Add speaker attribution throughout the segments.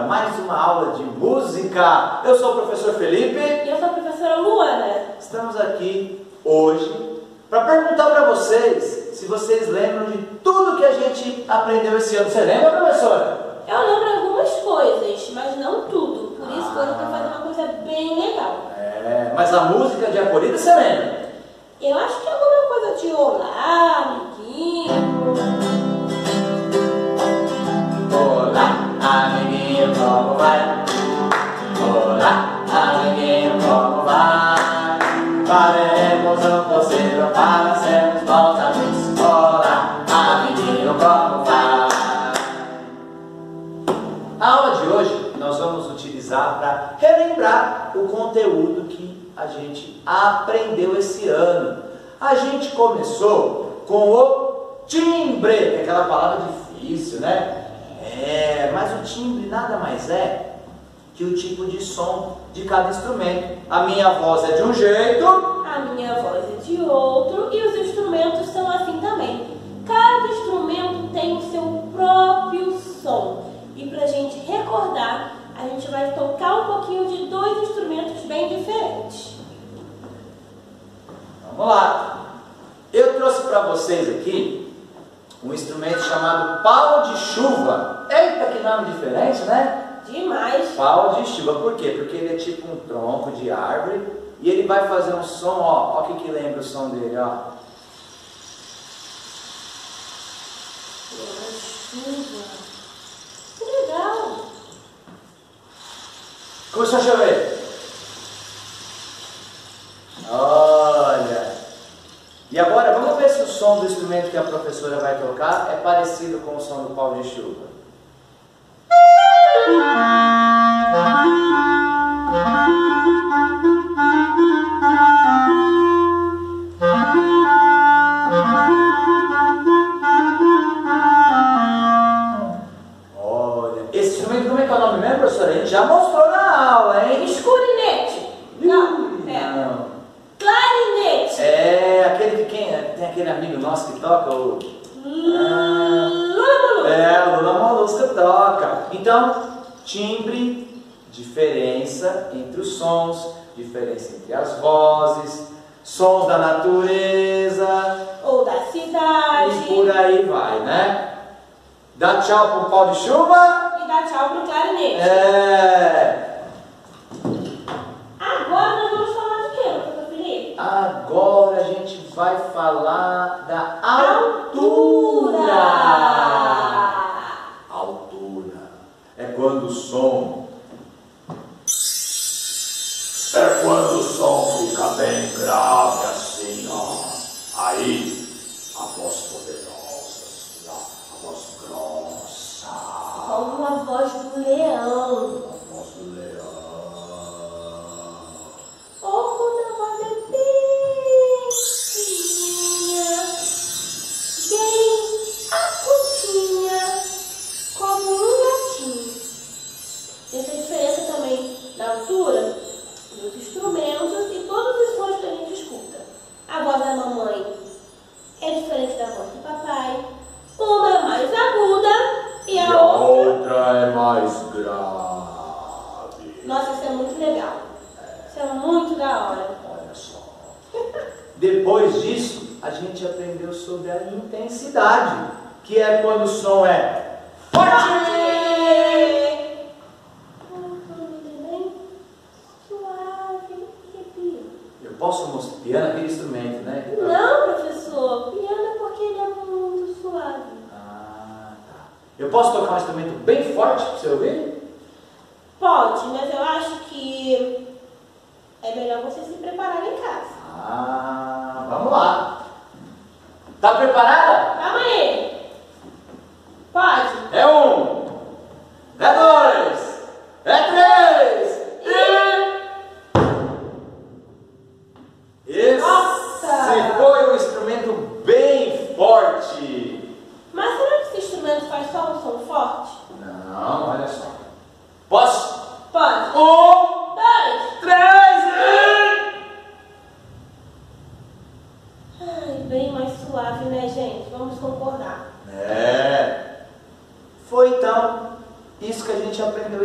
Speaker 1: mais uma aula de música. Eu sou o professor Felipe.
Speaker 2: E eu sou a professora Luana.
Speaker 1: Estamos aqui hoje para perguntar para vocês se vocês lembram de tudo que a gente aprendeu esse ano. Você lembra, professora?
Speaker 2: Eu lembro algumas coisas, mas não tudo. Por isso que hoje eu vou fazer uma coisa bem legal.
Speaker 1: Mas a música de acolhida você lembra?
Speaker 2: Eu acho que é alguma coisa de olá, amiguinho.
Speaker 1: Olá, amiguinho, como vai? Olá, amiguinho, como vai? Faremos o possível para sermos bons amigos. Olá, amiguinho, como vai? A aula de hoje nós vamos utilizar para relembrar o conteúdo que a gente aprendeu esse ano. A gente começou com o timbre, que é aquela palavra difícil, né? Mas o timbre nada mais é que o tipo de som de cada instrumento. A minha voz é de um jeito,
Speaker 2: A minha voz é de outro e os instrumentos são assim também. Cada instrumento tem o seu próprio som. E para a gente recordar, a gente vai tocar um pouquinho de dois instrumentos bem diferentes.
Speaker 1: Vamos lá. Eu trouxe para vocês aqui um instrumento chamado pau de chuva. Eita, que nome diferente, né?
Speaker 2: Demais!
Speaker 1: Pau de chuva, por quê? Porque ele é tipo um tronco de árvore e ele vai fazer um som, ó o que lembra o som dele, ó.
Speaker 2: Chuva! Que legal!
Speaker 1: Começou a chover. Olha! E agora vamos ver se o som do instrumento que a professora vai tocar é parecido com o som do pau de chuva. Olha, esse instrumento, como é que é o nome mesmo, professora? A gente já mostrou na aula, hein?
Speaker 2: Escurinete! Não,
Speaker 1: Não.
Speaker 2: clarinete!
Speaker 1: Aquele que tem aquele amigo nosso que toca o...
Speaker 2: Lula
Speaker 1: Lula Molusco toca. Então, timbre, diferença entre os sons, diferença entre as vozes, sons da natureza
Speaker 2: ou da cidade.
Speaker 1: e por aí vai, né? Dá tchau pro pau de chuva.
Speaker 2: E dá tchau pro clarinete. Agora nós vamos falar de quê, professor Felipe?
Speaker 1: Agora a gente vai falar da altura. Altura é quando o som fica bem grave assim, ó. Aí a voz poderosa, assim, ó, a voz grossa.
Speaker 2: Como a voz do leão.
Speaker 1: A voz do leão.
Speaker 2: Ou quando a voz é bem fininha, bem acutinha, como um gatinho. Essa diferença também na altura dos instrumentos e todos os sons que a gente escuta. A voz da mamãe é diferente da voz do papai. Uma é mais aguda e a outra
Speaker 1: é mais grave.
Speaker 2: Nossa, isso é muito legal. Isso é muito da hora.
Speaker 1: Olha só. Depois disso, a gente aprendeu sobre a intensidade, que é quando o som é forte. Eu posso mostrar piano é aquele instrumento, né?
Speaker 2: Não, professor. Piano é porque ele é muito suave.
Speaker 1: Tá. Eu posso tocar um instrumento bem forte para você ouvir?
Speaker 2: Pode, mas eu acho que é melhor você se preparar em casa.
Speaker 1: Vamos lá. Tá preparada?
Speaker 2: Calma aí. Pode.
Speaker 1: É 1, é 2, é 3. Esse foi um instrumento bem forte.
Speaker 2: Mas será que esse instrumento faz só um som forte?
Speaker 1: Não, olha só. Posso?
Speaker 2: Pode.
Speaker 1: 1,
Speaker 2: 2,
Speaker 1: 3 e...
Speaker 2: Ai, bem mais suave, né, gente?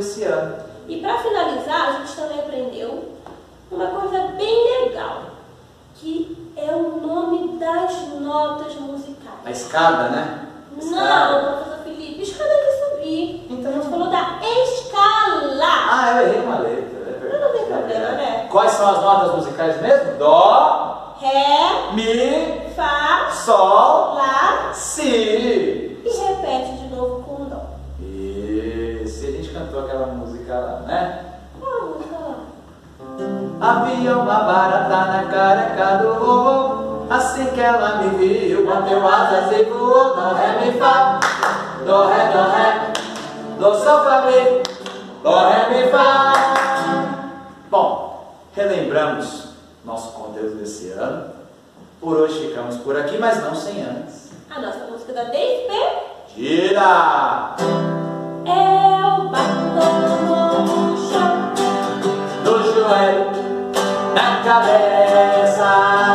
Speaker 1: esse ano.
Speaker 2: E para finalizar, a gente também aprendeu uma coisa bem legal, que é o nome das notas musicais.
Speaker 1: A escada, né?
Speaker 2: Não, professor Felipe, escala de subir. Então a gente falou da escala.
Speaker 1: Ah, eu errei uma letra, é verdade.
Speaker 2: Não tem problema, né?
Speaker 1: Quais são as notas musicais mesmo? Dó,
Speaker 2: Ré,
Speaker 1: Mi,
Speaker 2: Fá,
Speaker 1: Sol,
Speaker 2: Lá.
Speaker 1: Si.
Speaker 2: E repete de novo com Dó.
Speaker 1: Isso, e a gente cantou aquela música lá, né?
Speaker 2: Qual a música lá?
Speaker 1: Havia uma barata na careca do vovô. Assim que ela me viu, bateu asas e voou. Dó, ré, mi, fá. Dó, ré, dó, sol, fá, mi. Dó, ré, mi, fá. Bom, relembramos nosso conteúdo desse ano. Por hoje ficamos por aqui, mas não sem antes.
Speaker 2: A nossa música da Despedida.
Speaker 1: Tira!
Speaker 2: Eu bato no chão.
Speaker 1: Do joelho, na cabeça.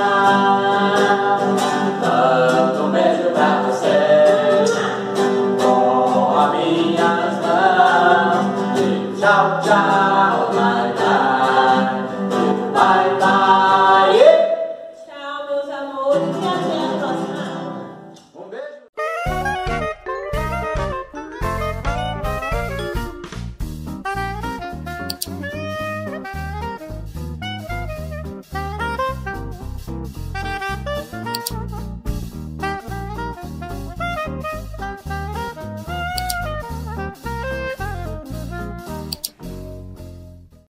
Speaker 1: Mando um beijo pra você com as minhas mãos. E tchau, tchau, bye, bye. Bye, bye.
Speaker 2: Tchau, meus amores.